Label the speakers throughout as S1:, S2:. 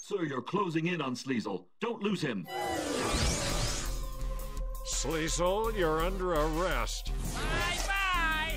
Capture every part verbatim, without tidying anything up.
S1: Sir, you're closing in on Sleazel. Don't lose him.
S2: Sleazel, you're under arrest.
S3: Bye-bye!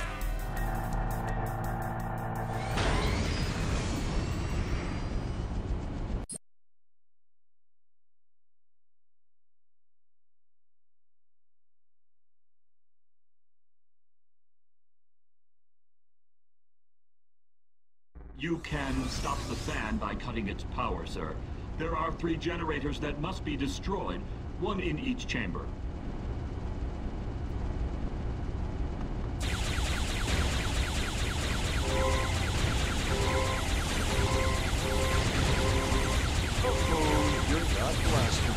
S1: You can stop the fan by cutting its power, sir. There are three generators that must be destroyed, one in each chamber.
S2: Oh, you're not blasted,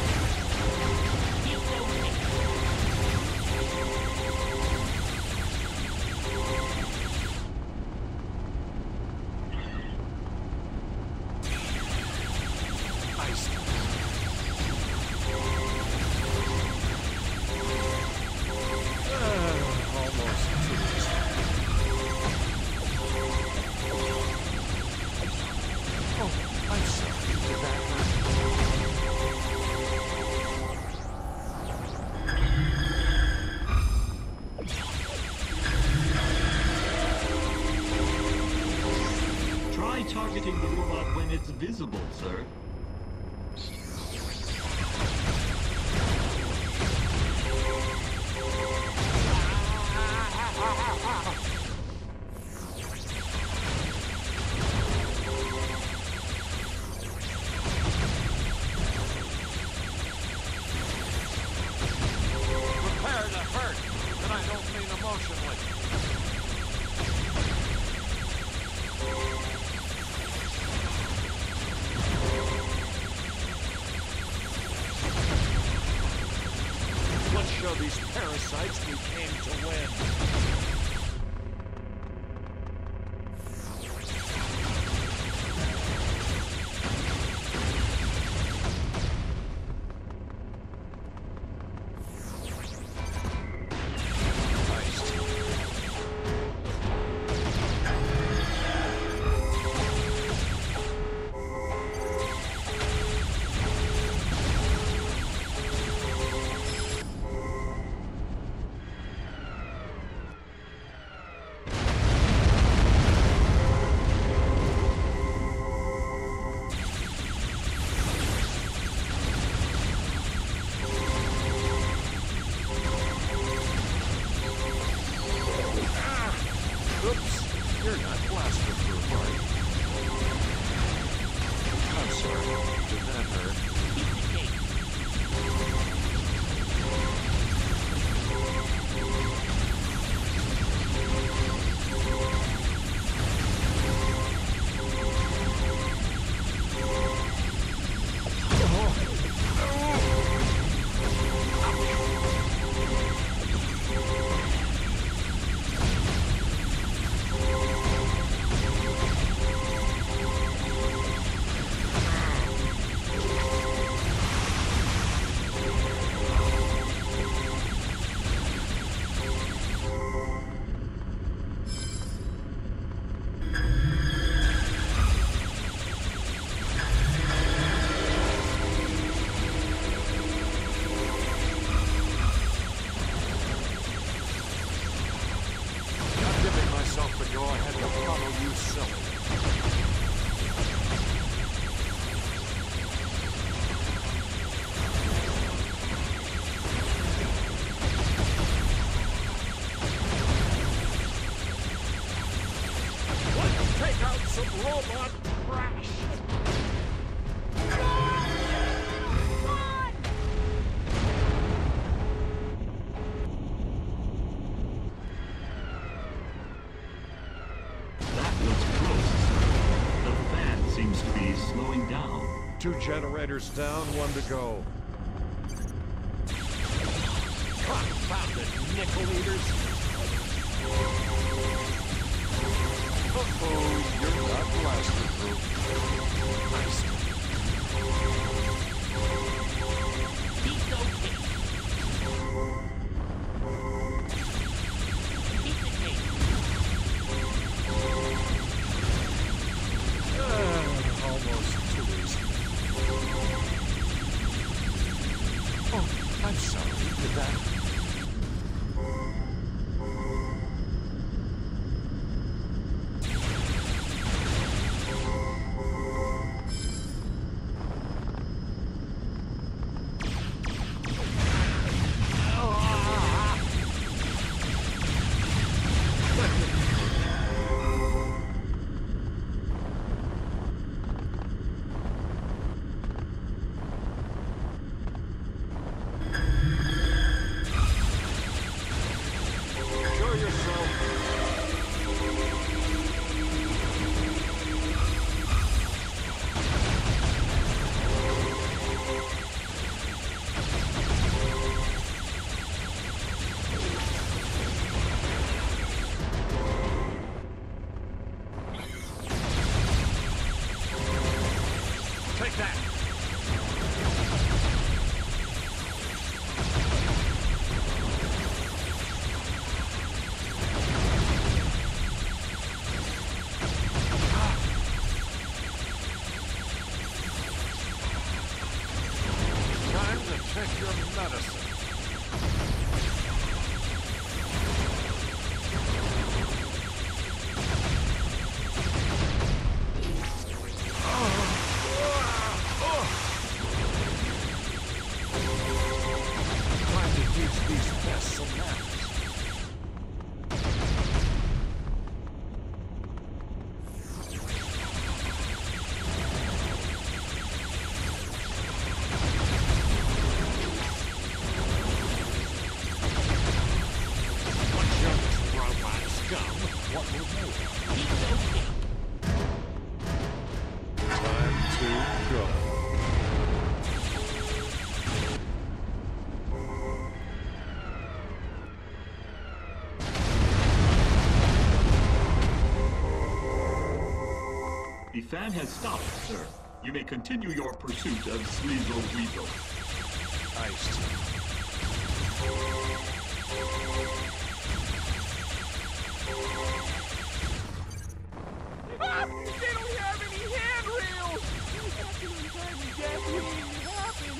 S1: Targeting the robot when it's visible, sir.
S2: prepare to hurt, and I don't mean emotionally. Let's show these parasites we came to win. Oops, you're not blasted for a bite. I'm sorry, did that hurt? But go ahead and follow you, silly. Let's take out some robot trash.
S1: Slowing down.
S2: Two generators down, one to go. Confounded nickel eaters! Uh-oh, you're not blasted, bro. Nice.
S3: He's okay. Keep the tape.
S2: Uh, almost too easy. Take that! Time to take your medicine. These pests and gnats. Watch out, this robot scum. What will move?
S3: He's okay.
S2: Time to go.
S1: The fan has stopped, sir. You may continue your pursuit of Sleazel Weasel.
S2: Iced.
S3: Ah, they don't have any handrails! After the time the gasoline happened.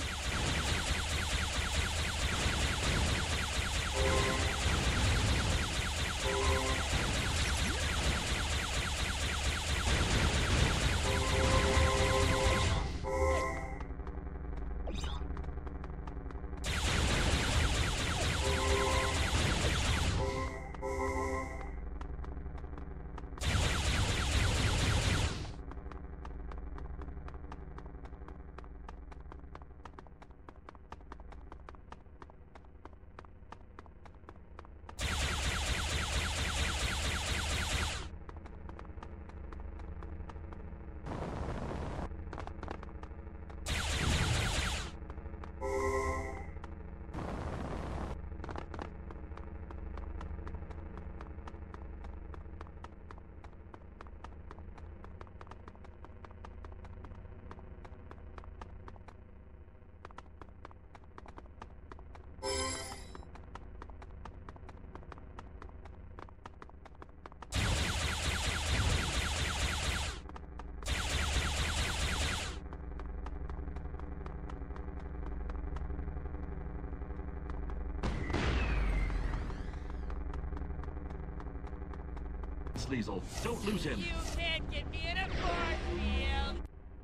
S1: Sleazel, don't lose him.
S3: You can't get me in a force field.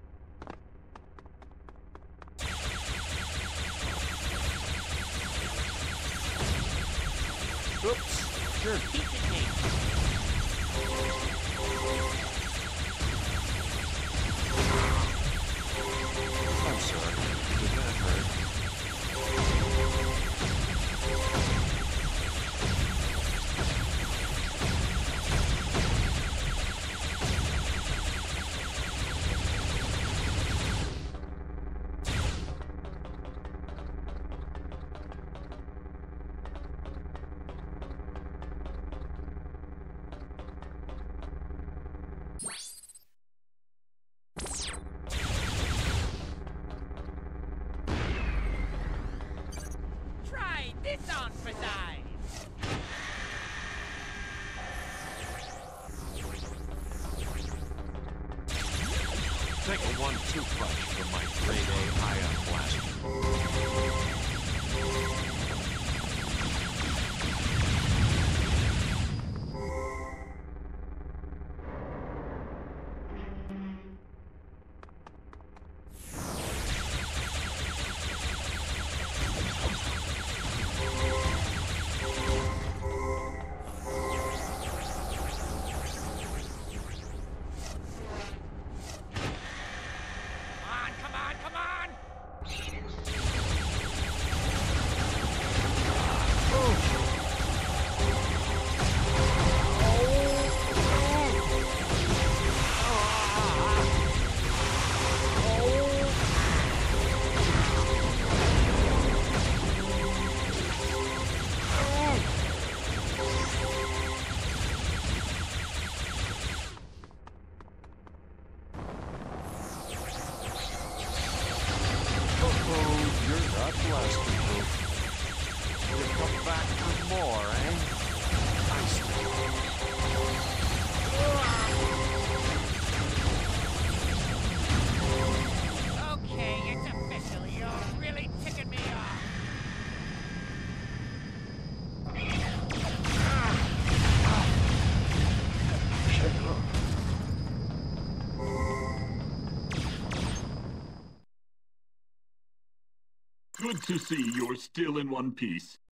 S2: Oops. Sure.
S3: Keep the tape.
S2: I'm sorry. Did that hurt?
S3: Try this on for size.
S2: Take a one two punch from my grade A ion blaster.
S3: Come on, come on, come on!
S2: that blaster proof. You come back for more, eh? Nice.
S4: Okay, it's official. You're really ticking me off.
S1: Good to see you're still in one piece.